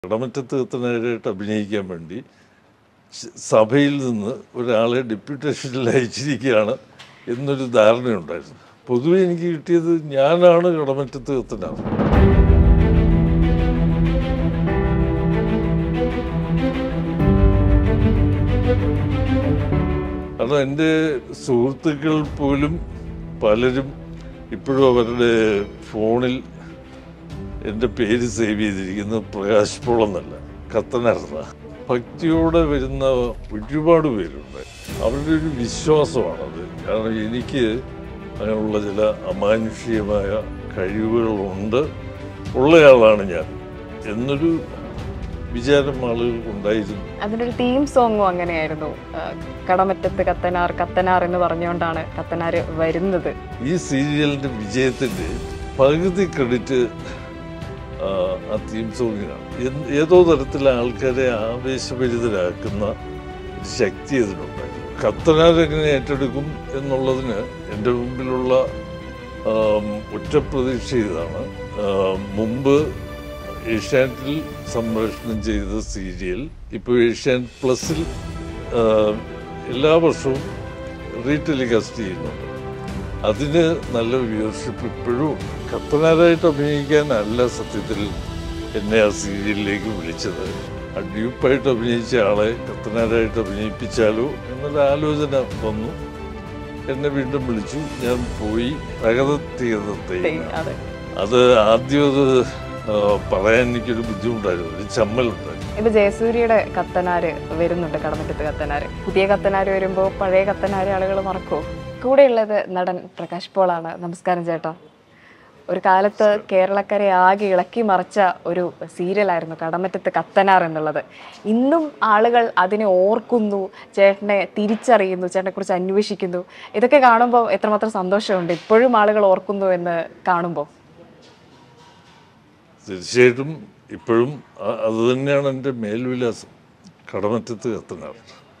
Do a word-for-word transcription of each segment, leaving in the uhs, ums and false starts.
കടമറ്റത്ത് എത്തുന്നവരായിട്ട് അഭിനയിക്കാൻ വേണ്ടി സഭയിൽ നിന്ന് ഒരാളെ ഡെപ്യൂട്ടേഷനിൽ അയച്ചിരിക്കുകയാണ് എന്നൊരു ധാരണയുണ്ടായിരുന്നു. പൊതുവെ എനിക്ക് കിട്ടിയത് ഞാനാണ് കടമറ്റത്ത് എത്തുന്നത്. കാരണം എൻ്റെ സുഹൃത്തുക്കൾ പോലും പലരും ഇപ്പോഴും അവരുടെ ഫോണിൽ എൻ്റെ പേര് സേവ് ചെയ്തിരിക്കുന്നത് പ്രകാശ് പോൾ എന്നല്ല, കത്തനാർന്ന. ഭക്തിയോടെ വരുന്ന ഒരുപാട് പേരുണ്ട്. അവരുടെ ഒരു വിശ്വാസമാണത്. കാരണം എനിക്ക് അങ്ങനെയുള്ള ചില അമാനുഷികമായ കഴിവുകളുണ്ട്, ഉള്ളയാളാണ് ഞാൻ എന്നൊരു വിചാരം ആളുകൾക്കുണ്ടായിരുന്നു. അതിനൊരു തീം സോങ്ങും അങ്ങനെയായിരുന്നു, കടമറ്റത്ത് കത്തനാർ കത്തനാർ എന്ന് പറഞ്ഞുകൊണ്ടാണ് കത്തനാർ വരുന്നത്. ഈ സീരിയലിൻ്റെ വിജയത്തിൻ്റെ പകുതി ക്രെഡിറ്റ് ആ തീം സോങ്ങിനാണ്. ഏതോ തരത്തിൽ ആൾക്കാരെ ആവേശഭരിതരാക്കുന്ന ഒരു ശക്തി അതിനുണ്ടായിരുന്നു. കത്തനാരെങ്ങനെ ഏറ്റെടുക്കും എന്നുള്ളതിന് എൻ്റെ മുമ്പിലുള്ള ഒറ്റ പ്രതീക്ഷ ഇതാണ്. മുമ്പ് ഏഷ്യാനെറ്റിൽ സംപ്രേഷണം ചെയ്ത സീരിയൽ ഇപ്പോൾ ഏഷ്യാനെറ്റ് പ്ലസിൽ എല്ലാ വർഷവും റീടെലികാസ്റ്റ് ചെയ്യുന്നുണ്ട്. അതിന് നല്ല വ്യൂവർഷിപ്പ് ഇപ്പോഴും. കത്തനാരായിട്ട് അഭിനയിക്കാനല്ല സത്യത്തിൽ എന്നെ ആ സീരിയലിലേക്ക് വിളിച്ചത്. ആ ഡ്യൂപ്പായിട്ട് അഭിനയിച്ച ആളെ കത്തനാരായിട്ട് അഭിനയിപ്പിച്ചാലോ എന്നൊരു ആലോചന വന്നു. എന്നെ വീണ്ടും വിളിച്ചു. ഞാൻ പോയി. തകതീയതത്തെ അത് ആദ്യം അത് പറയാൻ എനിക്കൊരു ബുദ്ധിമുട്ടായിരുന്നു, ഒരു ചമ്മലുണ്ടായിരുന്നു. ഇപ്പൊ ജയസൂര്യയുടെ കത്തനാര് വരുന്നുണ്ട്, കടമറ്റത്ത് കത്തനാര്. പുതിയ കത്തനാര് വരുമ്പോൾ പഴയ കത്തനാര് ആളുകൾ മറക്കുമോ? കൂടെയുള്ളത് നടൻ പ്രകാശ് പോളാണ്. നമസ്കാരം ചേട്ടാ. ഒരു കാലത്ത് കേരളക്കരെ ആകെ ഇളക്കി മറിച്ച ഒരു സീരിയലായിരുന്നു കടമറ്റത്ത് കത്തനാർ എന്നുള്ളത്. ഇന്നും ആളുകൾ അതിനെ ഓർക്കുന്നു, ചേട്ടനെ തിരിച്ചറിയുന്നു, ചേട്ടനെ കുറിച്ച് അന്വേഷിക്കുന്നു. ഇതൊക്കെ കാണുമ്പോൾ എത്രമാത്രം സന്തോഷമുണ്ട് ഇപ്പോഴും ആളുകൾ ഓർക്കുന്നു എന്ന് കാണുമ്പോൾ. തീർച്ചയായിട്ടും ഇപ്പോഴും അത് തന്നെയാണ് എൻ്റെ മേൽവിലാസം, കടമറ്റത്ത് കത്തനാർ.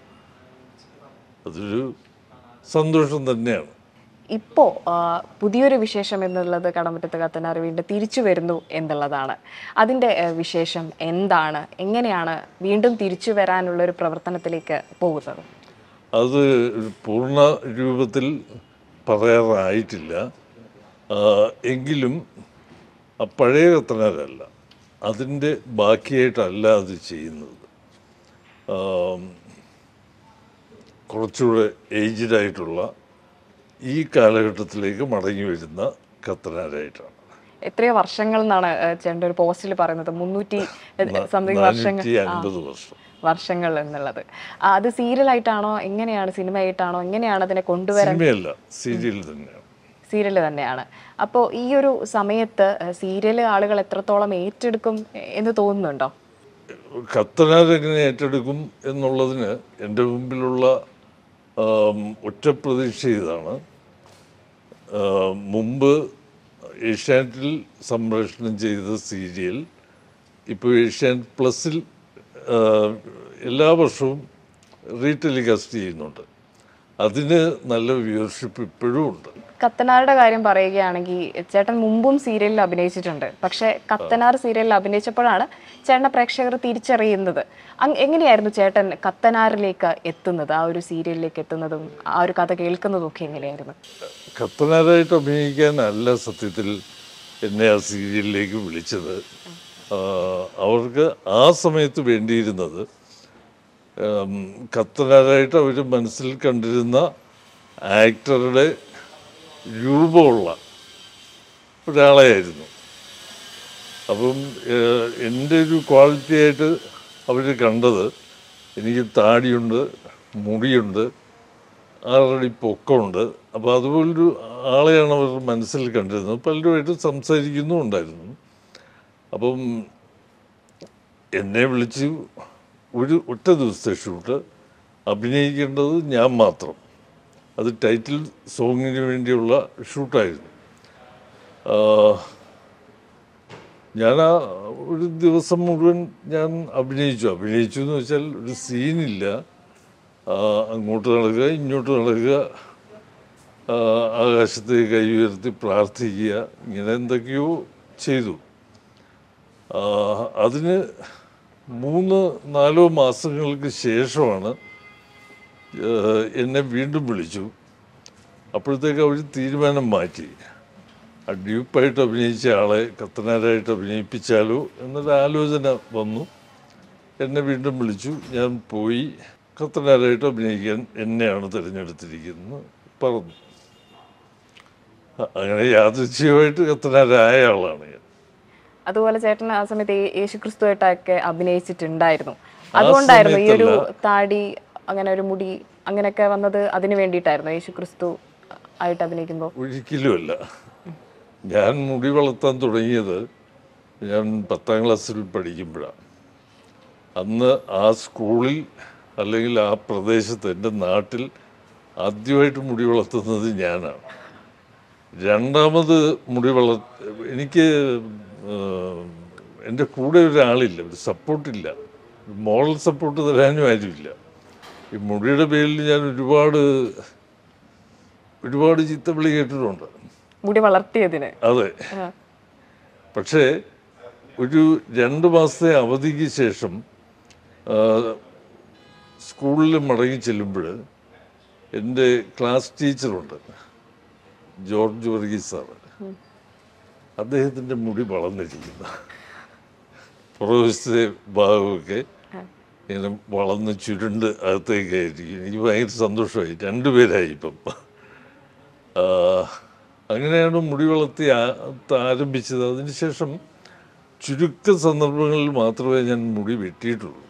അതൊരു സന്തോഷം തന്നെയാണ്. ഇപ്പോൾ പുതിയൊരു വിശേഷം എന്നുള്ളത് കടമറ്റത്ത് കത്തനാർ വീണ്ടും തിരിച്ചു വരുന്നു എന്നുള്ളതാണ്. അതിൻ്റെ വിശേഷം എന്താണ്? എങ്ങനെയാണ് വീണ്ടും തിരിച്ചു വരാനുള്ളൊരു പ്രവർത്തനത്തിലേക്ക് പോകുന്നത്? അത് പൂർണ്ണ രൂപത്തിൽ പറയാറായിട്ടില്ല. എങ്കിലും ആ പഴയ കത്തനാരല്ല, അതിൻ്റെ ബാക്കിയായിട്ടല്ല അത് ചെയ്യുന്നത്. കുറച്ചുകൂടെ ഏജ്ഡായിട്ടുള്ള ഈ കാലഘട്ടത്തിലേക്ക് മടങ്ങി വരുന്ന കത്തനാരായിട്ടാണ്. എത്രയോ വർഷങ്ങൾ എന്നാണ് ചേട്ടൻ്റെ ഒരു പോസ്റ്റിൽ പറയുന്നത്, മുന്നൂറ്റി സംതിങ് വർഷങ്ങൾ വർഷം വർഷങ്ങൾ എന്നുള്ളത്. അത് സീരിയലായിട്ടാണോ, എങ്ങനെയാണ്, സിനിമ ആയിട്ടാണോ, എങ്ങനെയാണ് അതിനെ കൊണ്ടുവരാൻ? സിനിമയല്ല, സീരിയൽ തന്നെയാണ്. സീരിയൽ തന്നെയാണ്. അപ്പോൾ ഈ ഒരു സമയത്ത് സീരിയൽ ആളുകൾ എത്രത്തോളം ഏറ്റെടുക്കും എന്ന് തോന്നുന്നുണ്ടോ? കത്തനാരെങ്ങനെ ഏറ്റെടുക്കും എന്നുള്ളതിന് എൻ്റെ മുമ്പിലുള്ള ഒറ്റ പ്രതീക്ഷ ഇതാണ്. മുമ്പ് ഏഷ്യാനെറ്റിൽ സംപ്രേഷണം ചെയ്ത സീരിയൽ ഇപ്പോൾ ഏഷ്യാനെറ്റ് പ്ലസിൽ എല്ലാ വർഷവും റീടെലികാസ്റ്റ് ചെയ്യുന്നുണ്ട്. അതിന് നല്ല വ്യൂവർഷിപ്പ് ഇപ്പോഴും ഉണ്ട്. കത്തനാരുടെ കാര്യം പറയുകയാണെങ്കിൽ ചേട്ടൻ മുമ്പും സീരിയലിൽ അഭിനയിച്ചിട്ടുണ്ട്. പക്ഷേ കത്തനാർ സീരിയലിൽ അഭിനയിച്ചപ്പോഴാണ് ചേട്ടനെ പ്രേക്ഷകർ തിരിച്ചറിയുന്നത്. എങ്ങനെയായിരുന്നു ചേട്ടൻ കത്തനാറിലേക്ക് എത്തുന്നത്, ആ ഒരു സീരിയലിലേക്ക് എത്തുന്നതും ആ ഒരു കഥ കേൾക്കുന്നതും ഒക്കെ എങ്ങനെയായിരുന്നു? കത്തനാരായിട്ട് അഭിനയിക്കാനല്ല സത്യത്തിൽ എന്നെ ആ സീരിയലിലേക്ക് വിളിച്ചത്. അവർക്ക് ആ സമയത്ത് വേണ്ടിയിരുന്നത് കത്തനാരായിട്ട് അവർ മനസ്സിൽ കണ്ടിരുന്ന ആക്ടറുടെ രൂപമുള്ള ഒരാളെയായിരുന്നു. അപ്പം എൻ്റെ ഒരു ക്വാളിറ്റി ആയിട്ട് അവർ കണ്ടത് എനിക്ക് താടിയുണ്ട്, മുടിയുണ്ട്, ആറടി പൊക്കമുണ്ട്. അപ്പോൾ അതുപോലൊരു ആളെയാണ് അവർ മനസ്സിൽ കണ്ടിരുന്നത്. പലരുമായിട്ട് സംസാരിക്കുന്നുമുണ്ടായിരുന്നു. അപ്പം എന്നെ വിളിച്ച് ഒരു ഒറ്റ ദിവസത്തെ ഷൂട്ട്, അഭിനയിക്കേണ്ടത് ഞാൻ മാത്രം. അത് ടൈറ്റിൽ സോങ്ങിന് വേണ്ടിയുള്ള ഷൂട്ടായിരുന്നു. ഞാൻ ആ ഒരു ദിവസം മുഴുവൻ ഞാൻ അഭിനയിച്ചു. അഭിനയിച്ചു എന്ന് വെച്ചാൽ ഒരു സീനില്ല, അങ്ങോട്ട് നടക്കുക, ഇങ്ങോട്ട് നടക്കുക, ആകാശത്തേക്ക് കൈ ഉയർത്തി പ്രാർത്ഥിക്കുക, ഇങ്ങനെ എന്തൊക്കെയോ ചെയ്തു. അതിന് മൂന്ന് നാലോ മാസങ്ങൾക്ക് ശേഷമാണ് ഏഹ്, എന്നെ വീണ്ടും വിളിച്ചു. അപ്പോഴത്തേക്ക് അവർ തീരുമാനം മാറ്റി. ആ ഡ്യൂപ്പായിട്ട് അഭിനയിച്ച ആളെ കത്തനാരായിട്ട് അഭിനയിപ്പിച്ചാലോ എന്നൊരു ആലോചന വന്നു. എന്നെ വീണ്ടും വിളിച്ചു. ഞാൻ പോയി. കത്തനാരായിട്ട് അഭിനയിക്കാൻ എന്നെയാണ് തിരഞ്ഞെടുത്തിരിക്കുന്നത് പറഞ്ഞു. അങ്ങനെ യാദൃച്ഛികമായിട്ട് കത്തനാരായ ആളാണ് ഞാൻ. അതുപോലെ ചേട്ടൻ ആ സമയത്ത് യേ- യേശുക്രിസ്തുവായിട്ടൊക്കെ അഭിനയിച്ചിട്ടുണ്ടായിരുന്നു. അതുകൊണ്ടായിരുന്നു ഈ ഒരു താടി അങ്ങനെ ഒരു മുടി അങ്ങനെയൊക്കെ വന്നത് അതിന് വേണ്ടിയിട്ടായിരുന്നു യേശുക്രിസ്തു ആയിട്ട് അഭിനയിക്കുമ്പോൾ? ഒരിക്കലുമല്ല. ഞാൻ മുടി വളർത്താൻ തുടങ്ങിയത് ഞാൻ പത്താം ക്ലാസ്സിൽ പഠിക്കുമ്പോഴാണ്. അന്ന് ആ സ്കൂളിൽ അല്ലെങ്കിൽ ആ പ്രദേശത്ത് എൻ്റെ നാട്ടിൽ ആദ്യമായിട്ട് മുടി വളർത്തുന്നത് ഞാനാണ്. രണ്ടാമത് മുടി വളർ എനിക്ക് ഏഹ്, എൻ്റെ കൂടെ ഒരാളില്ല, ഒരു സപ്പോർട്ടില്ല, മോറൽ സപ്പോർട്ട് തരാനും ആരുമില്ല. ഈ മുടിയുടെ പേരിൽ ഞാൻ ഒരുപാട് ഒരുപാട് ചീത്തവിളി കേട്ടിട്ടുണ്ട്. മുടി വളർത്തിയതിന്? അതെ. പക്ഷേ ഒരു രണ്ട് മാസത്തെ അവധിക്ക് ശേഷം ആ, സ്കൂളിൽ മടങ്ങി ചെല്ലുമ്പോൾ എൻ്റെ ക്ലാസ് ടീച്ചറുണ്ട്, ജോർജ് വർഗീസ് സാറ്. അദ്ദേഹത്തിൻ്റെ മുടി വളർന്നിരിക്കുന്ന പുറവശത്തെ ഭാഗമൊക്കെ ഇങ്ങനെ വളർന്ന് ചുരുണ്ട് അകത്തേക്കായിരിക്കും. എനിക്ക് ഭയങ്കര സന്തോഷമായി. രണ്ടുപേരായി ഇപ്പം. ആ, അങ്ങനെയാണ് മുടി വളർത്തി ആ- ആരംഭിച്ചത്. അതിനുശേഷം ചുരുക്ക സന്ദർഭങ്ങളിൽ മാത്രമേ ഞാൻ മുടി വെട്ടിയിട്ടുള്ളൂ.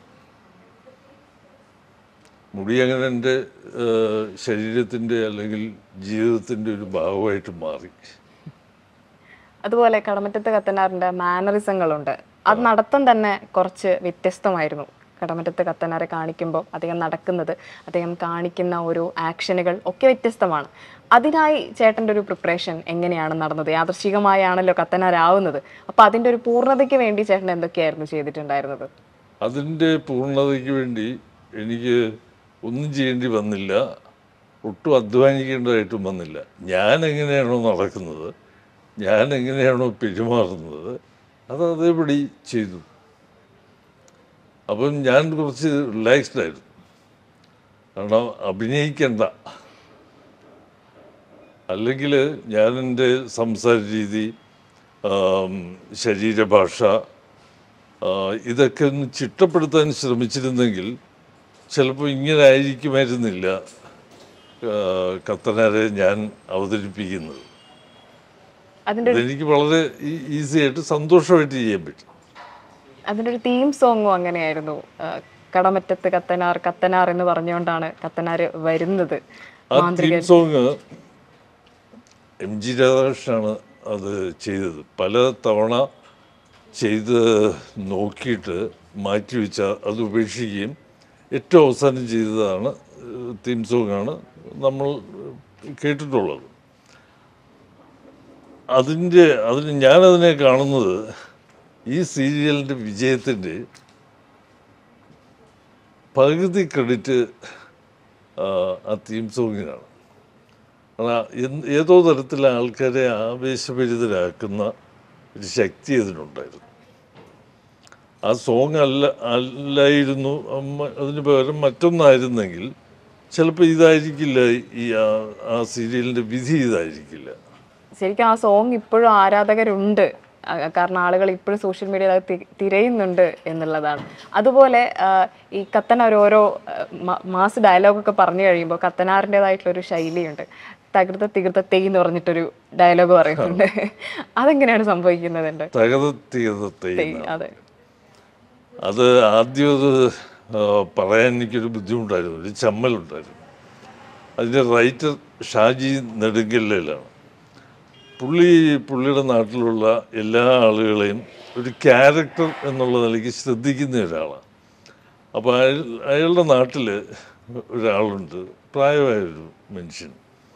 മുടി അങ്ങനെ എൻ്റെ ശരീരത്തിൻ്റെ അല്ലെങ്കിൽ ജീവിതത്തിൻ്റെ ഒരു ഭാഗമായിട്ട് മാറി. അതുപോലെ കടമറ്റത്ത് കത്തനാറിന്റെ മാനറിസങ്ങളുണ്ട്. അത് നടത്തം തന്നെ കുറച്ച് വ്യത്യസ്തമായിരുന്നു. കടമറ്റത്ത് കത്തനാരെ കാണിക്കുമ്പോൾ അദ്ദേഹം നടക്കുന്നത്, അദ്ദേഹം കാണിക്കുന്ന ഓരോ ആക്ഷനുകൾ ഒക്കെ വ്യത്യസ്തമാണ്. അതിനായി ചേട്ടൻ്റെ ഒരു പ്രിപ്പറേഷൻ എങ്ങനെയാണ് നടന്നത്? യാദൃശ്ചികമായാണല്ലോ കത്തനാരാവുന്നത്. അപ്പോൾ അതിൻ്റെ ഒരു പൂർണ്ണതയ്ക്ക് വേണ്ടി ചേട്ടൻ എന്തൊക്കെയായിരുന്നു ചെയ്തിട്ടുണ്ടായിരുന്നത്? അതിൻ്റെ പൂർണ്ണതയ്ക്ക് വേണ്ടി എനിക്ക് ഒന്നും ചെയ്യേണ്ടി വന്നില്ല, ഒട്ടും അധ്വാനിക്കേണ്ടതായിട്ടും വന്നില്ല. ഞാൻ എങ്ങനെയാണോ നടക്കുന്നത്, ഞാൻ എങ്ങനെയാണോ പെരുമാറുന്നത്, അത് അതേപടി ചെയ്തു. അപ്പം ഞാൻ കുറച്ച് റിലാക്സ്ഡ് ആയിരുന്നു. കാരണം അഭിനയിക്കണ്ട. അല്ലെങ്കിൽ ഞാൻ എൻ്റെ സംസാര രീതി, ആം, ശരീരഭാഷ, ആ, ഇതൊക്കെ ഒന്ന് ചിട്ടപ്പെടുത്താൻ ശ്രമിച്ചിരുന്നെങ്കിൽ ചിലപ്പോൾ ഇങ്ങനെ ആയിരിക്കുമായിരുന്നില്ല ആ, കത്തനാരെ ഞാൻ അവതരിപ്പിക്കുന്നത്. അതിൻ്റെ അതെനിക്ക് വളരെ ഈസി ആയിട്ട് സന്തോഷമായിട്ട് ചെയ്യാൻ പറ്റും. അതിൻ്റെ ഒരു തീം സോങ്ങും അങ്ങനെയായിരുന്നു. ആ, കടമറ്റത്ത് കത്തനാർ കത്തനാർ എന്ന് പറഞ്ഞുകൊണ്ടാണ് കത്തനാർ വരുന്നത്. ആ തീം സോങ് എം ജി രാധാകൃഷ്ണനാണ് അത് ചെയ്തത്. പല തവണ ചെയ്ത് നോക്കിയിട്ട് മാറ്റിവെച്ച അത് ഉപേക്ഷിക്കുകയും ഏറ്റവും അവസാനം ചെയ്തതാണ് തീം സോങ്ങാണ് നമ്മൾ കേട്ടിട്ടുള്ളത്. അതിൻ്റെ അതിന് ഞാനതിനെ കാണുന്നത് ഈ സീരിയലിൻ്റെ വിജയത്തിൻ്റെ പകുതി ക്രെഡിറ്റ് ആ തീം സോങ്ങിനാണ്. കാരണം ഏതോ തരത്തിൽ ആൾക്കാരെ ആവേശഭരിതരാക്കുന്ന ഒരു ശക്തി അതിനുണ്ടായിരുന്നു. ആ സോങ് അല്ല അല്ലായിരുന്നു അതിന് പകരം മറ്റൊന്നായിരുന്നെങ്കിൽ ചിലപ്പോൾ ഇതായിരിക്കില്ല, ഈ ആ സീരിയലിൻ്റെ വിധി ഇതായിരിക്കില്ല. ശരിക്കും ആ സോങ് ഇപ്പോഴും ആരാധകരുണ്ട്. കാരണം ആളുകൾ ഇപ്പോഴും സോഷ്യൽ മീഡിയയിൽ അത് തിരയുന്നുണ്ട് എന്നുള്ളതാണ്. അതുപോലെ ഈ കത്തനാർ ഓരോ മാസ് ഡയലോഗൊക്കെ പറഞ്ഞു കഴിയുമ്പോൾ കത്തനാറിൻ്റെതായിട്ടുള്ളൊരു ശൈലിയുണ്ട്. തകൃത തികൃത തെയ് എന്ന് പറഞ്ഞിട്ടൊരു ഡയലോഗ് പറയുന്നുണ്ട്. അതെങ്ങനെയാണ് സംഭവിക്കുന്നത്? തകൃത തികൃത തെയ്. അതെ, അത് ആദ്യം അത് പറയാൻ എനിക്കൊരു ബുദ്ധിമുട്ടായിരുന്നു, ഒരു ചമ്മലുണ്ടായിരുന്നു. അതിൻ്റെ റൈറ്റർ ഷാജി നെടുങ്കല്ലാണ്. പുള്ളി പുള്ളിയുടെ നാട്ടിലുള്ള എല്ലാ ആളുകളെയും ഒരു ക്യാരക്ടർ എന്നുള്ള നിലയ്ക്ക് ശ്രദ്ധിക്കുന്ന ഒരാളാണ്. അപ്പോൾ അയാൾ അയാളുടെ നാട്ടിൽ ഒരാളുണ്ട്, പ്രായമായൊരു മനുഷ്യൻ.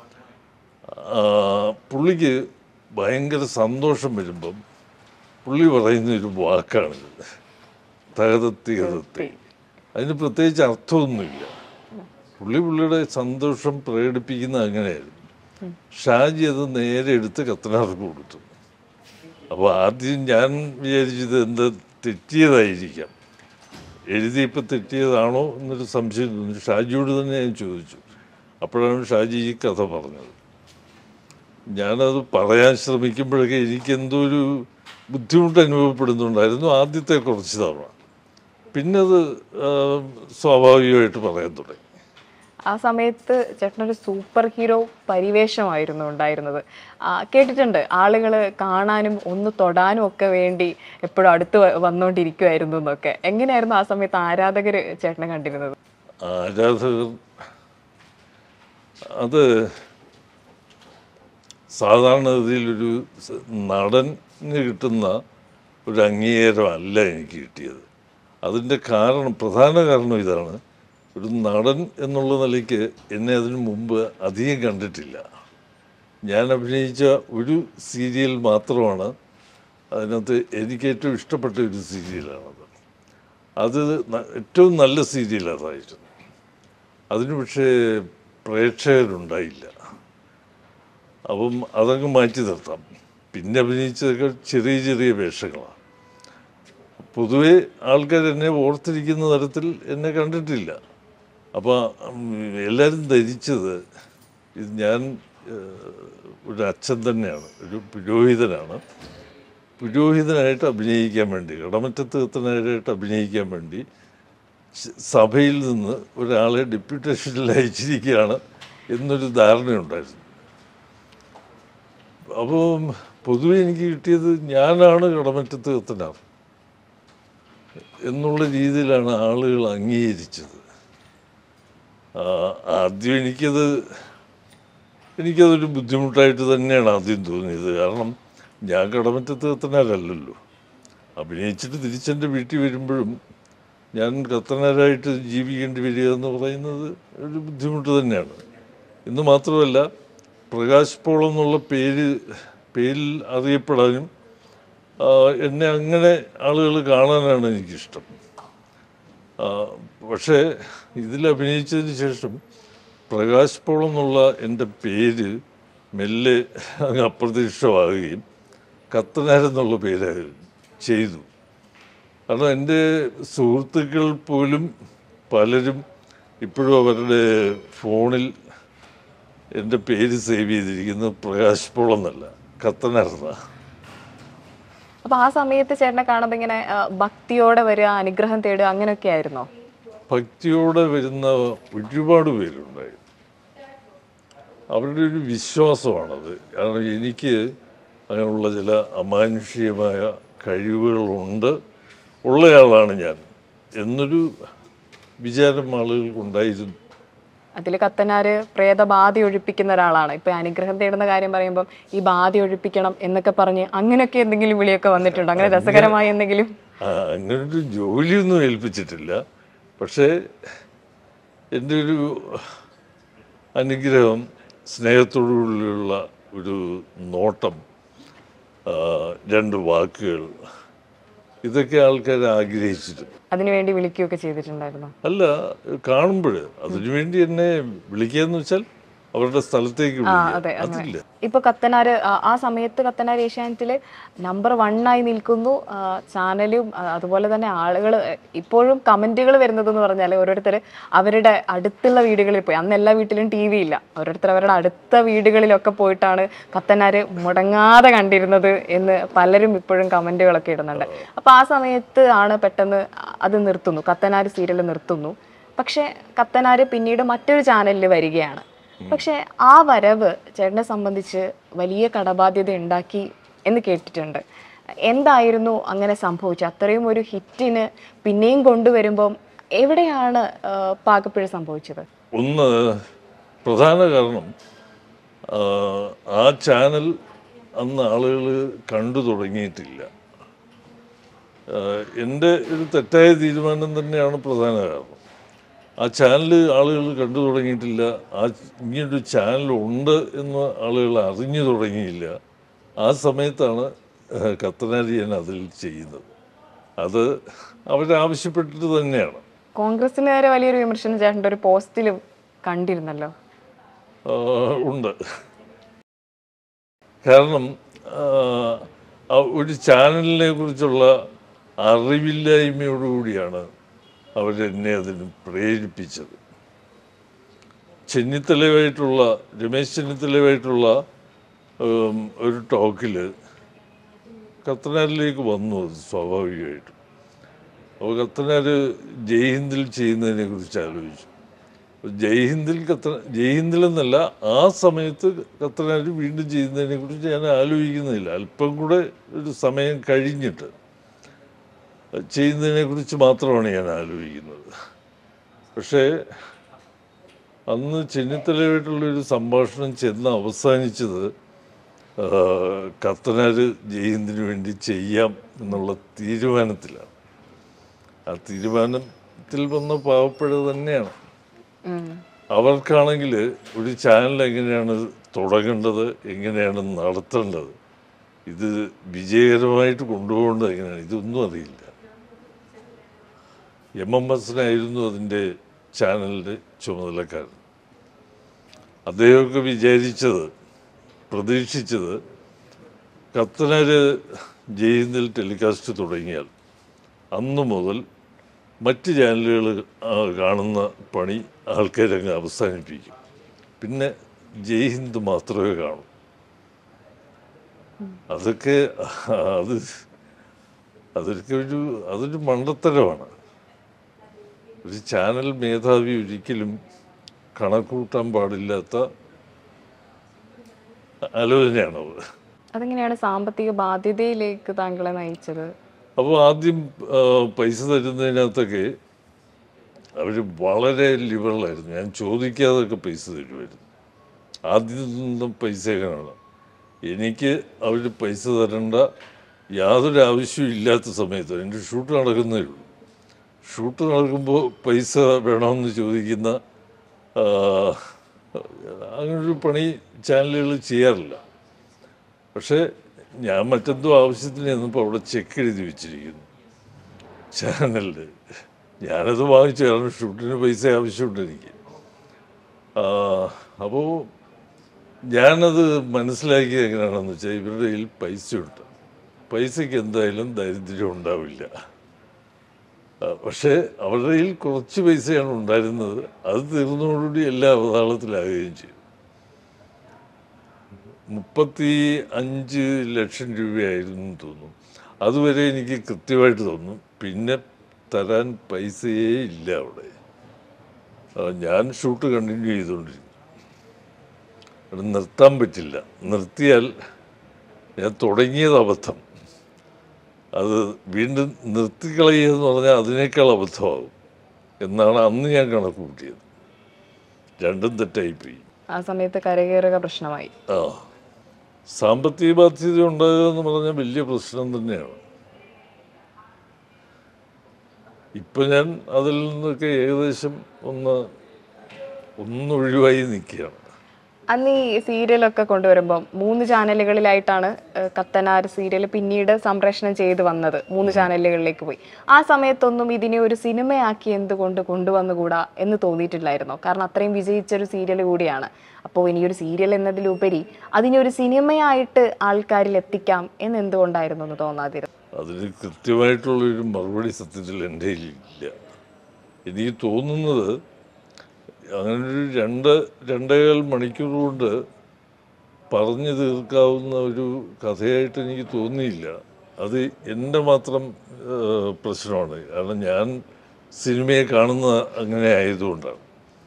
പുള്ളിക്ക് ഭയങ്കര സന്തോഷം വരുമ്പം പുള്ളി പറയുന്ന ഒരു വാക്കാണിത്, തകതത്തി കതത്തി. അതിന് പ്രത്യേകിച്ച് അർത്ഥമൊന്നുമില്ല. പുള്ളി പുള്ളിയുടെ സന്തോഷം പ്രകടിപ്പിക്കുന്ന അങ്ങനെയായിരുന്നു. ഷാജി അത് നേരെ എടുത്ത് കത്തനാർക്ക് കൊടുത്തു. അപ്പോൾ ആദ്യം ഞാൻ വിചാരിച്ചത് എന്താ തെറ്റിയതായിരിക്കാം. എഴുതിയപ്പോൾ തെറ്റിയതാണോ എന്നൊരു സംശയം തോന്നി. ഷാജിയോട് തന്നെ ഞാൻ ചോദിച്ചു. അപ്പോഴാണ് ഷാജി ഈ കഥ പറഞ്ഞത്. ഞാനത് പറയാൻ ശ്രമിക്കുമ്പോഴൊക്കെ എനിക്കെന്തോ ഒരു ബുദ്ധിമുട്ട് അനുഭവപ്പെടുന്നുണ്ടായിരുന്നു ആദ്യത്തെ കുറച്ച് തവണ. പിന്നെ അത് സ്വാഭാവികമായിട്ട് പറയാൻ തുടങ്ങി. ആ സമയത്ത് ചേട്ടനൊരു സൂപ്പർ ഹീറോ പരിവേഷമായിരുന്നു ഉണ്ടായിരുന്നത്. കേട്ടിട്ടുണ്ട് ആളുകൾ കാണാനും ഒന്ന് തൊടാനും ഒക്കെ വേണ്ടി എപ്പോഴും അടുത്ത് വന്നുകൊണ്ടിരിക്കുമായിരുന്നു എന്നൊക്കെ. എങ്ങനെയായിരുന്നു ആ സമയത്ത് ആരാധകർ ചേട്ടനെ കണ്ടിരുന്നത്? ആരാധകർ അത് സാധാരണഗതിയിലൊരു നടന് കിട്ടുന്ന ഒരു അംഗീകാരമല്ല എനിക്ക് കിട്ടിയത്. അതിൻ്റെ കാരണം, പ്രധാന കാരണം ഇതാണ്. ഒരു നടൻ എന്നുള്ള നിലയ്ക്ക് എന്നെ അതിനു മുമ്പ് അധികം കണ്ടിട്ടില്ല. ഞാൻ അഭിനയിച്ച ഒരു സീരിയൽ മാത്രമാണ് അതിനകത്ത് എനിക്ക് ഏറ്റവും ഇഷ്ടപ്പെട്ട ഒരു സീരിയലാണത്. അത് ഏറ്റവും നല്ല സീരിയൽ അതായിരുന്നു. അതിന് പക്ഷേ പ്രേക്ഷകരുണ്ടായില്ല. അപ്പം അതങ്ങ് മാറ്റി നിർത്താം. പിന്നെ അഭിനയിച്ചതൊക്കെ ചെറിയ ചെറിയ വേഷങ്ങളാണ്. പൊതുവെ ആൾക്കാർ എന്നെ ഓർത്തിരിക്കുന്ന തരത്തിൽ എന്നെ കണ്ടിട്ടില്ല. അപ്പോൾ എല്ലാവരും ധരിച്ചത് ഇത് ഞാൻ ഒരു അച്ഛൻ തന്നെയാണ്, ഒരു പുരോഹിതനാണ്. പുരോഹിതനായിട്ട് അഭിനയിക്കാൻ വേണ്ടി, കടമറ്റത്ത് കത്തനാരായിട്ട് അഭിനയിക്കാൻ വേണ്ടി സഭയിൽ നിന്ന് ഒരാളെ ഡെപ്യൂട്ടേഷനിൽ അയച്ചിരിക്കുകയാണ് എന്നൊരു ധാരണയുണ്ടായിരുന്നു. അപ്പോൾ പൊതുവെ എനിക്ക് കിട്ടിയത് ഞാനാണ് കടമറ്റത്ത് കത്തനാർ എന്നുള്ള രീതിയിലാണ് ആളുകൾ അംഗീകരിച്ചത്. ആദ്യം എനിക്കത് എനിക്കതൊരു ബുദ്ധിമുട്ടായിട്ട് തന്നെയാണ് ആദ്യം തോന്നിയത്. കാരണം ഞാൻ കടമറ്റത്ത് കത്തനാരല്ലല്ലോ. അഭിനയിച്ചിട്ട് തിരിച്ചെൻ്റെ വീട്ടിൽ വരുമ്പോഴും ഞാൻ കത്തനാരായിട്ട് ജീവിക്കേണ്ടി വരിക എന്ന് പറയുന്നത് ഒരു ബുദ്ധിമുട്ട് തന്നെയാണ്. ഇന്ന് മാത്രമല്ല, പ്രകാശ് പോൾ എന്നുള്ള പേര് പേരിൽ അറിയപ്പെടാനും എന്നെ അങ്ങനെ ആളുകൾ കാണാനാണ് എനിക്കിഷ്ടം. പക്ഷേ ഇതിൽ അഭിനയിച്ചതിന് ശേഷം പ്രകാശ് പോൾ എന്നുള്ള എൻ്റെ പേര് മെല്ലെ അങ്ങ് അപ്രത്യക്ഷമാകുകയും കത്തനാരെന്നുള്ള പേര് ചെയ്തു. കാരണം എൻ്റെ സുഹൃത്തുക്കൾ പോലും പലരും ഇപ്പോഴും അവരുടെ ഫോണിൽ എൻ്റെ പേര് സേവ് ചെയ്തിരിക്കുന്നത് പ്രകാശ് പോൾ എന്നല്ല, കത്തനാരെന്നാണ്. അപ്പൊ ആ സമയത്ത് ചേട്ടനെ കാണുമ്പോൾ ഇങ്ങനെ ഭക്തിയോടെ വരിക, അനുഗ്രഹം തേടുക, അങ്ങനെയൊക്കെ ആയിരുന്നോ? ഭക്തിയോടെ വരുന്ന ഒരുപാട് പേരുണ്ടായിരുന്നു. അവരുടെ ഒരു വിശ്വാസമാണത്. കാരണം എനിക്ക് അങ്ങനെയുള്ള ചില അമാനുഷികമായ കഴിവുകളുണ്ട്, ഉള്ളയാളാണ് ഞാൻ എന്നൊരു വിചാരം ആളുകൾക്കുണ്ടായിരുന്നു. അതിൽ കത്തനാര് പ്രേതബാധ ഒഴിപ്പിക്കുന്ന ഒരാളാണ്. ഇപ്പൊ അനുഗ്രഹം തേടുന്ന കാര്യം പറയുമ്പോൾ ഈ ബാധ ഒഴിപ്പിക്കണം എന്നൊക്കെ പറഞ്ഞ് അങ്ങനെയൊക്കെ എന്തെങ്കിലും വിളിയൊക്കെ വന്നിട്ടുണ്ടോ? അങ്ങനെ രസകരമായ എന്തെങ്കിലും? അങ്ങനൊരു ജോലിയൊന്നും ഏൽപ്പിച്ചിട്ടില്ല. പക്ഷേ എൻ്റെ ഒരു അനുഗ്രഹം, സ്നേഹത്തോടുള്ള ഒരു നോട്ടം, രണ്ട് വാക്കുകൾ, ഇതൊക്കെ ആൾക്കാർ ആഗ്രഹിച്ചിരുന്നു. അതിനുവേണ്ടി വിളിക്കുകയൊക്കെ ചെയ്തിട്ടുണ്ടായിരുന്നു? അല്ല, കാണുമ്പോൾ അതിനുവേണ്ടി എന്നെ വിളിക്കുകയെന്ന് വെച്ചാൽ അവരുടെ സ്ഥലത്തേക്ക് അതില്ല. ഇപ്പൊ കത്തനാര് ആ സമയത്ത് കത്തനാർ ഏഷ്യാനെറ്റില് നമ്പർ വൺ ആയി നിൽക്കുന്നു. ചാനലും അതുപോലെ തന്നെ ആളുകൾ ഇപ്പോഴും കമന്റുകൾ വരുന്നതെന്ന് പറഞ്ഞാൽ ഓരോരുത്തർ അവരുടെ അടുത്തുള്ള വീടുകളിൽ പോയി, അന്ന് എല്ലാ വീട്ടിലും ടി വി ഇല്ല, ഓരോരുത്തർ അവരുടെ അടുത്ത വീടുകളിലൊക്കെ പോയിട്ടാണ് കത്തനാര് മുടങ്ങാതെ കണ്ടിരുന്നത് എന്ന് പലരും ഇപ്പോഴും കമന്റുകളൊക്കെ ഇടുന്നുണ്ട്. അപ്പൊ ആ സമയത്ത് ആണ് പെട്ടെന്ന് അത് നിർത്തുന്നു, കത്തനാര് സീരിയൽ നിർത്തുന്നു. പക്ഷെ കത്തനാര് പിന്നീട് മറ്റൊരു ചാനലിൽ വരികയാണ്. പക്ഷെ ആ വരവ് ചേട്ടനെ സംബന്ധിച്ച് വലിയ കടബാധ്യത ഉണ്ടാക്കി എന്ന് കേട്ടിട്ടുണ്ട്. എന്തായിരുന്നു അങ്ങനെ സംഭവിച്ചത്? അത്രയും ഒരു ഹിറ്റിന് പിന്നെയും കൊണ്ടുവരുമ്പം എവിടെയാണ് പാകപ്പിഴ സംഭവിച്ചത്? ഒന്ന് പ്രധാന കാരണം, ആ ചാനൽ അന്ന് ആളുകൾ കണ്ടു തുടങ്ങിയിട്ടില്ല. എൻ്റെ ഒരു തെറ്റായ തീരുമാനം തന്നെയാണ് പ്രധാന കാരണം. ആ ചാനൽ ആളുകൾ കണ്ടു തുടങ്ങിയിട്ടില്ല. ആ ഇങ്ങനൊരു ചാനലുണ്ട് എന്ന് ആളുകൾ അറിഞ്ഞു തുടങ്ങിയില്ല. ആ സമയത്താണ് കത്തനാരി ഞാൻ അതിൽ ചെയ്യുന്നത്. അത് അവരാവശ്യപ്പെട്ടിട്ട് തന്നെയാണ്. കോൺഗ്രസിനുകാരെ വലിയൊരു വിമർശനം ചേട്ടൻ്റെ ഒരു പോസ്റ്റിലും കണ്ടിരുന്നല്ലോ. ഉണ്ട്. കാരണം ഒരു ചാനലിനെ കുറിച്ചുള്ള അറിവില്ലായ്മയോടുകൂടിയാണ് അവരെന്നെ അതിന് പ്രേരിപ്പിച്ചത്. ചെന്നിത്തലയുമായിട്ടുള്ള രമേശ് ചെന്നിത്തലയുമായിട്ടുള്ള ഉം, ഒരു ടോക്കിൽ കത്തനാരിലേക്ക് വന്നു അത് സ്വാഭാവികമായിട്ടും. അപ്പോൾ കത്തനാർ ജയ്ഹിന്ദിൽ ചെയ്യുന്നതിനെ കുറിച്ച് ആലോചിച്ചു. ജയ്ഹിന്ദിൽ കത്ത ജയ്ഹിന്ദിൽ എന്നല്ല, ആ സമയത്ത് കത്തനാർ വീണ്ടും ചെയ്യുന്നതിനെ കുറിച്ച് ഞാൻ ആലോചിക്കുന്നില്ല. അല്പം കൂടെ ഒരു സമയം കഴിഞ്ഞിട്ട് ചെയ്യുന്നതിനെ കുറിച്ച് മാത്രമാണ് ഞാൻ ആലോചിക്കുന്നത്. പക്ഷേ അന്ന് ചെന്നിത്തലയായിട്ടുള്ളൊരു സംഭാഷണം ചെന്ന് അവസാനിച്ചത് കത്തനാർ ജയ്ഹിന്ദിന് വേണ്ടി ചെയ്യാം എന്നുള്ള തീരുമാനത്തിലാണ്. ആ തീരുമാനത്തിൽ വന്ന പാവപ്പഴ തന്നെയാണ്. അവർക്കാണെങ്കിൽ ഒരു ചാനൽ എങ്ങനെയാണ് തുടങ്ങേണ്ടത്, എങ്ങനെയാണ് നടത്തേണ്ടത്, ഇത് വിജയകരമായിട്ട് കൊണ്ടുപോകേണ്ടത് എങ്ങനെയാണ്, ഇതൊന്നും അറിയില്ല. എം എം എസിനായിരുന്നു അതിൻ്റെ ചാനലിൻ്റെ ചുമതലക്കാരൻ. അദ്ദേഹമൊക്കെ വിചാരിച്ചത്, പ്രതീക്ഷിച്ചത് കത്തനാർ ജയ്ഹിന്ദിൽ ടെലികാസ്റ്റ് തുടങ്ങിയാൽ അന്നു മുതൽ മറ്റ് ചാനലുകൾ കാണുന്ന പണി ആൾക്കാരങ്ങ് അവസാനിപ്പിക്കും, പിന്നെ ജയ്ഹിന്ദ് മാത്രമേ കാണൂ. അതൊക്കെ അത് അതൊക്കെ ഒരു അതൊരു മണ്ടത്തരമാണ്. ഒരു ചാനൽ മേധാവി ഒരിക്കലും കണക്കൂട്ടാൻ പാടില്ലാത്ത ആലോചനയാണ് അത്. അതെങ്ങനെയാണ് സാമ്പത്തിക ബാധ്യതയിലേക്ക് താങ്കളെ നയിച്ചത്? അപ്പോൾ ആദ്യം പൈസ തരുന്നതിനകത്തൊക്കെ അവർ വളരെ ലിബറലായിരുന്നു. ഞാൻ ചോദിക്കാതൊക്കെ പൈസ തരുമായിരുന്നു. ആദ്യമൊന്നും പൈസ കാണാം. എനിക്ക് അവർ പൈസ തരേണ്ട യാതൊരു ആവശ്യവും ഇല്ലാത്ത സമയത്ത് എൻ്റെ ഷൂട്ട് നടക്കുന്നേ ഉള്ളൂ. ഷൂട്ട് നടക്കുമ്പോൾ പൈസ വേണമെന്ന് ചോദിക്കുന്ന അങ്ങനൊരു പണി ചാനലുകൾ ചെയ്യാറില്ല. പക്ഷേ ഞാൻ മറ്റെന്തോ ആവശ്യത്തിന് ചെന്നപ്പോൾ അവിടെ ചെക്ക് എഴുതി വെച്ചിരിക്കുന്നു ചാനലിൽ. ഞാനത് വാങ്ങിച്ചു, കാരണം ഷൂട്ടിന് പൈസ ആവശ്യമുണ്ട് എനിക്ക്. അപ്പോൾ ഞാനത് മനസ്സിലാക്കിയത് എങ്ങനെയാണെന്ന് വെച്ചാൽ, ഇവരുടെ കയ്യിൽ പൈസയുണ്ട്, പൈസയ്ക്ക് എന്തായാലും ദാരിദ്ര്യം ഉണ്ടാവില്ല. പക്ഷേ അവരുടെ കയ്യിൽ കുറച്ച് പൈസയാണ് ഉണ്ടായിരുന്നത്. അത് തീർന്നതോടുകൂടി എല്ലാ അവതാളത്തിലാകുകയും ചെയ്തു. മുപ്പത്തി അഞ്ച് ലക്ഷം രൂപയായിരുന്നു തോന്നുന്നു. അതുവരെ എനിക്ക് കൃത്യമായിട്ട് തോന്നും. പിന്നെ തരാൻ പൈസയേ ഇല്ല അവിടെ. ഞാൻ ഷൂട്ട് കണ്ടിന്യൂ ചെയ്തുകൊണ്ടിരുന്നു. അത് നിർത്താൻ പറ്റില്ല. നിർത്തിയാൽ ഞാൻ തുടങ്ങിയത് അബദ്ധം, അത് വീണ്ടും നിർത്തിക്കളയുക എന്ന് പറഞ്ഞാൽ അതിനേക്കാൾ അബദ്ധമാകും എന്നാണ് അന്ന് ഞാൻ കണക്ക് കൂട്ടിയത്. രണ്ടും തെറ്റായിപ്പോയി. ആ സമയത്ത് കരകയറുക പ്രശ്നമായി. ആ, സാമ്പത്തിക ബാധ്യത ഉണ്ടാകുക എന്ന് പറഞ്ഞാൽ വലിയ പ്രശ്നം തന്നെയാണ്. ഇപ്പം ഞാൻ അതിൽ നിന്നൊക്കെ ഏകദേശം ഒന്ന് ഒന്നൊഴിവായി നിൽക്കുകയാണ്. അന്ന് ഈ സീരിയലൊക്കെ കൊണ്ടുവരുമ്പം മൂന്ന് ചാനലുകളിലായിട്ടാണ് കത്തനാർ സീരിയൽ പിന്നീട് സംപ്രേഷണം ചെയ്ത് വന്നത്. മൂന്ന് ചാനലുകളിലേക്ക് പോയി. ആ സമയത്തൊന്നും ഇതിനെ ഒരു സിനിമയാക്കി എന്തുകൊണ്ട് കൊണ്ടുവന്നുകൂടാ എന്ന് തോന്നിയിട്ടില്ലായിരുന്നോ? കാരണം അത്രയും വിജയിച്ചൊരു സീരിയൽ കൂടിയാണ്. അപ്പോൾ ഇനിയൊരു സീരിയൽ എന്നതിലുപരി അതിനെ ഒരു സിനിമയായിട്ട് ആൾക്കാരിൽ എത്തിക്കാം എന്ന് എന്തുകൊണ്ടായിരുന്നു എന്ന് തോന്നാതിരുന്നു? അതിന് കൃത്യമായിട്ടുള്ളൊരു മറുപടി സത്യത്തിൽ എൻ്റെ ഇല്ല. എനിക്ക് തോന്നുന്നത് അങ്ങനൊരു രണ്ട് രണ്ടേകാൽ മണിക്കൂർ കൊണ്ട് പറഞ്ഞു തീർക്കാവുന്ന ഒരു കഥയായിട്ട് എനിക്ക് തോന്നിയില്ല. അത് എൻ്റെ മാത്രം പ്രശ്നമാണ്. കാരണം ഞാൻ സിനിമയെ കാണുന്ന അങ്ങനെ ആയതുകൊണ്ടാണ്.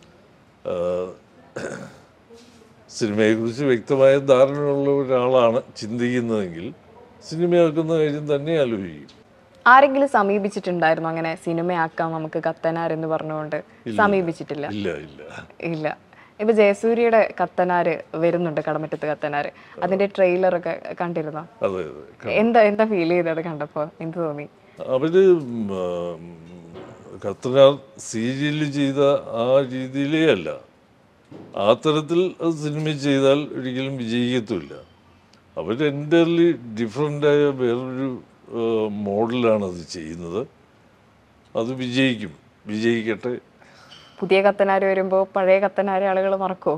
സിനിമയെക്കുറിച്ച് വ്യക്തമായ ധാരണയുള്ള ഒരാളാണ് ചിന്തിക്കുന്നതെങ്കിൽ സിനിമയാക്കുന്ന കാര്യം തന്നെ ആലോചിക്കും. ആരെങ്കിലും സമീപിച്ചിട്ടുണ്ടായിരുന്നു അങ്ങനെ സിനിമയാക്കാം നമുക്ക് കത്തനാർ എന്ന് പറഞ്ഞുകൊണ്ട്? സമീപിച്ചിട്ടില്ല. ഇല്ല ഇല്ല ഇല്ല ഇപ്പൊ ജയസൂര്യയുടെ കത്തനാര് വരുന്നുണ്ട്, കടമറ്റത്ത് കത്തനാര്. അതിന്റെ ട്രെയിലറൊക്കെ കണ്ടിരുന്നോ? അതെ അതെ. എന്താ എന്താ ഫീൽ ചെയ്തത് കണ്ടപ്പോ? എന്ത് തോന്നി? അവര് കത്തനാർ സീരിയല് ചെയ്ത ആ രീതിയിലേ അല്ല, ആ തരത്തിൽ അത് സിനിമ ചെയ്താൽ ഒരിക്കലും വിജയിക്കത്തുമില്ല. അവർ എൻ്റർലി ഡിഫറെൻ്റായ വേറൊരു മോഡലാണ് അത് ചെയ്യുന്നത്. അത് വിജയിക്കും, വിജയിക്കട്ടെ. പുതിയ കത്തനാര് വരുമ്പോൾ പഴയ കത്തനാരെ ആളുകൾ മറക്കോ?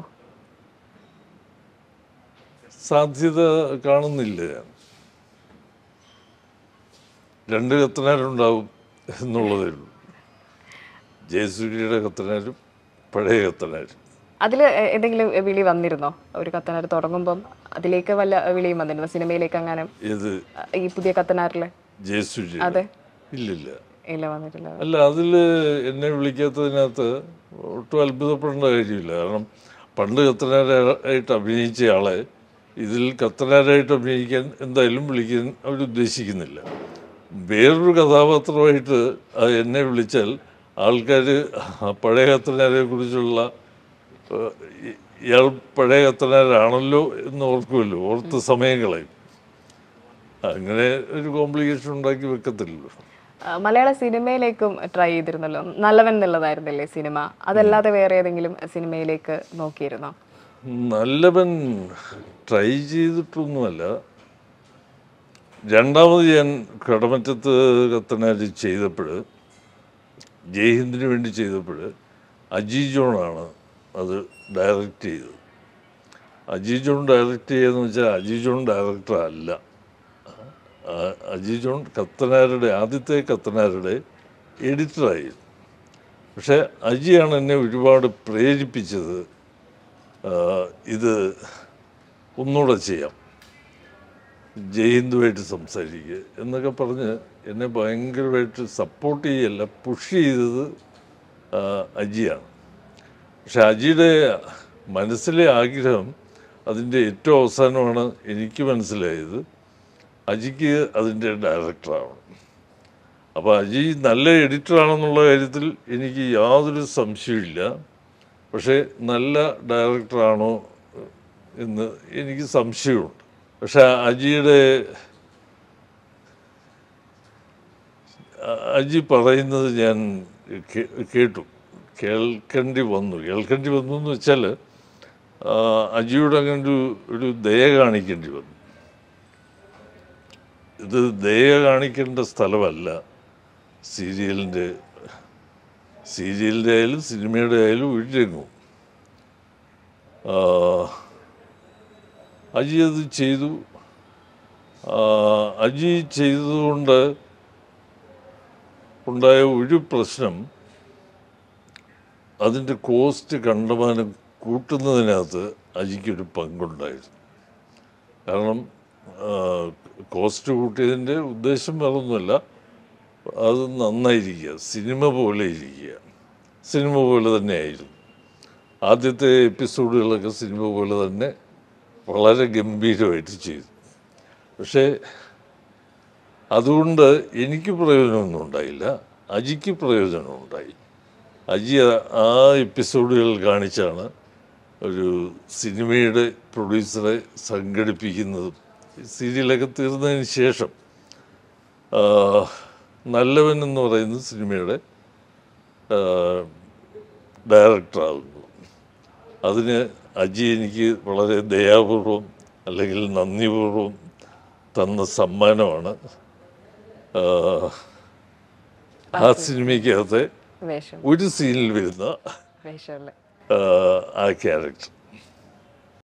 സാധ്യത കാണുന്നില്ല. ഞാൻ രണ്ട് കത്തനാരുണ്ടാവും എന്നുള്ളതേ ഉള്ളൂ. ജയസൂര്യയുടെ കത്തനാരും പഴയ കത്തനാരും. അതിൽ എന്തെങ്കിലും വിളി വന്നിരുന്നോ? ഒരു കത്തനാർ തുടങ്ങുമ്പം അതിലേക്ക് വല്ല വിളിയും വന്നിരുന്നോ? സിനിമയിലേക്ക് അങ്ങനെ ഏത് ഈ പുതിയ കത്തനാറിലെ ജയസൂര്യ? അതെ, ഇല്ലില്ല. ഇല്ല, വന്നിട്ടില്ല. അല്ല, അതിൽ എന്നെ വിളിക്കാത്തതിനകത്ത് ഒട്ടും അത്ഭുതപ്പെടേണ്ട കാര്യമില്ല. കാരണം പണ്ട് കത്തനാരായിട്ട് അഭിനയിച്ച ആളെ ഇതിൽ കത്തനാരായിട്ട് അഭിനയിക്കാൻ എന്തായാലും വിളിക്കാൻ അവരുദ്ദേശിക്കുന്നില്ല. വേറൊരു കഥാപാത്രമായിട്ട് എന്നെ വിളിച്ചാൽ ആൾക്കാർ പഴയ കത്തനാരെ കുറിച്ചുള്ള ഇയാൾ പഴയ കത്തനാരാണല്ലോ എന്ന് ഓർക്കുമല്ലോ, ഓർത്ത് സമയം കളയും. അങ്ങനെ ഒരു കോംപ്ലിക്കേഷൻ ഉണ്ടാക്കി വെക്കത്തില്ലല്ലോ. മലയാള സിനിമയിലേക്കും ട്രൈ ചെയ്തിരുന്നല്ലോ, നല്ലവൻ എന്നുള്ളതായിരുന്നില്ലേ സിനിമ? അതല്ലാതെ വേറെ ഏതെങ്കിലും സിനിമയിലേക്ക് നോക്കിയിരുന്നോ? നല്ലവൻ ട്രൈ ചെയ്തിട്ടൊന്നുമല്ല. രണ്ടാമത് ഞാൻ കടമറ്റത്ത് കത്തനാർ ചെയ്തപ്പോൾ, ജയ്ഹിന്ദിന് വേണ്ടി ചെയ്തപ്പോൾ അജി ജോണാണ് അത് ഡയറക്റ്റ് ചെയ്തത്. അജി ജോൺ ഡയറക്റ്റ് ചെയ്യുകയെന്ന് വെച്ചാൽ അജി ജോൺ ഡയറക്ടർ അല്ല. അജി ജോൺ കത്തനാരുടെ ആദ്യത്തെ കത്തനാരുടെ എഡിറ്ററായിരുന്നു. പക്ഷേ അജിയാണ് എന്നെ ഒരുപാട് പ്രേരിപ്പിച്ചത്. ഇത് ഒന്നുകൂടെ ചെയ്യാം, ജയ്ഹിന്ദുമായിട്ട് സംസാരിക്കുക എന്നൊക്കെ പറഞ്ഞ് എന്നെ ഭയങ്കരമായിട്ട് സപ്പോർട്ട് ചെയ്യല്ല, പുഷ് ചെയ്തത് അജിയാണ്. പക്ഷെ അജിയുടെ മനസ്സിലെ ആഗ്രഹം അതിൻ്റെ ഏറ്റവും അവസാനമാണ് എനിക്ക് മനസ്സിലായത്, അജിക്ക് അതിൻ്റെ ഡയറക്ടറാവണം. അപ്പോൾ അജി നല്ല എഡിറ്ററാണെന്നുള്ള കാര്യത്തിൽ എനിക്ക് യാതൊരു സംശയമില്ല. പക്ഷേ നല്ല ഡയറക്ടറാണോ എന്ന് എനിക്ക് സംശയമുണ്ട്. പക്ഷെ അജിയുടെ അജി പറയുന്നത് ഞാൻ കേട്ടു, കേൾക്കേണ്ടി വന്നു. കേൾക്കേണ്ടി വന്നു എന്ന് വെച്ചാൽ അജിയോട് അങ്ങനെ ഒരു ഒരു ദയ കാണിക്കേണ്ടി വന്നു. ഇത് ദയ കാണിക്കേണ്ട സ്ഥലമല്ല സീരിയലിൻ്റെ സീരിയലിൻ്റെ ആയാലും സിനിമയുടെ ആയാലും ഒരു രംഗവും. അജി അത് ചെയ്തു. അജി ചെയ്തതുകൊണ്ട് ഉണ്ടായ ഒരു പ്രശ്നം, അതിൻ്റെ കോസ്റ്റ് കണ്ടമാനം കൂട്ടുന്നതിനകത്ത് അജിക്കൊരു പങ്കുണ്ടായിരുന്നു. കാരണം കോസ്റ്റ് കൂട്ടിയതിൻ്റെ ഉദ്ദേശം വേറൊന്നുമല്ല, അത് നന്നായിരിക്കുക, സിനിമ പോലെ ഇരിക്കുക. സിനിമ പോലെ തന്നെ ആയിരുന്നു. ആദ്യത്തെ എപ്പിസോഡുകളൊക്കെ സിനിമ പോലെ തന്നെ വളരെ ഗംഭീരമായിട്ട് ചെയ്തു. പക്ഷേ അതുകൊണ്ട് എനിക്ക് പ്രയോജനമൊന്നും ഉണ്ടായില്ല, അജിക്ക് പ്രയോജനമുണ്ടായി. അജി ആ എപ്പിസോഡുകൾ കാണിച്ചാണ് ഒരു സിനിമയുടെ പ്രൊഡ്യൂസറെ സംഘടിപ്പിക്കുന്നതും. സീരിയലൊക്കെ തീർന്നതിന് ശേഷം നല്ലവൻ എന്ന് പറയുന്ന സിനിമയുടെ ഡയറക്ടറാകുന്നു. അതിന് അജി എനിക്ക് വളരെ ദയാപൂർവം അല്ലെങ്കിൽ നന്ദിപൂർവം തന്ന സമ്മാനമാണ് ആ സിനിമയ്ക്കകത്തെ ഒരു സീനിൽ വരുന്ന ആ ക്യാരക്ടർ.